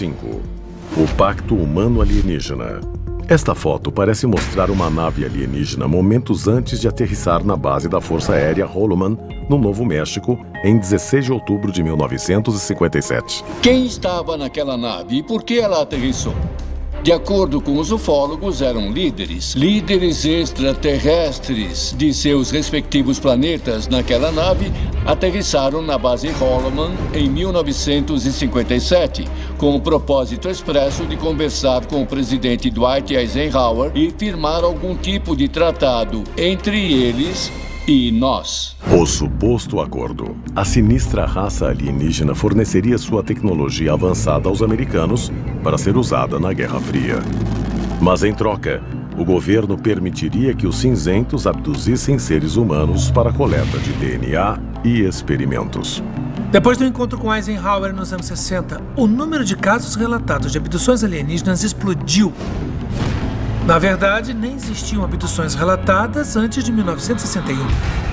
5. O Pacto Humano-Alienígena. Esta foto parece mostrar uma nave alienígena momentos antes de aterrissar na base da Força Aérea Holloman, no Novo México, em 16 de outubro de 1957. Quem estava naquela nave e por que ela aterrissou? De acordo com os ufólogos, eram líderes extraterrestres de seus respectivos planetas naquela nave, aterrissaram na base Holloman em 1957, com o propósito expresso de conversar com o presidente Dwight Eisenhower e firmar algum tipo de tratado entre eles e nós. O suposto acordo. A sinistra raça alienígena forneceria sua tecnologia avançada aos americanos para ser usada na Guerra Fria. Mas, em troca, o governo permitiria que os cinzentos abduzissem seres humanos para a coleta de DNA e experimentos. Depois do encontro com Eisenhower nos anos 60, o número de casos relatados de abduções alienígenas explodiu. Na verdade, nem existiam abduções relatadas antes de 1961.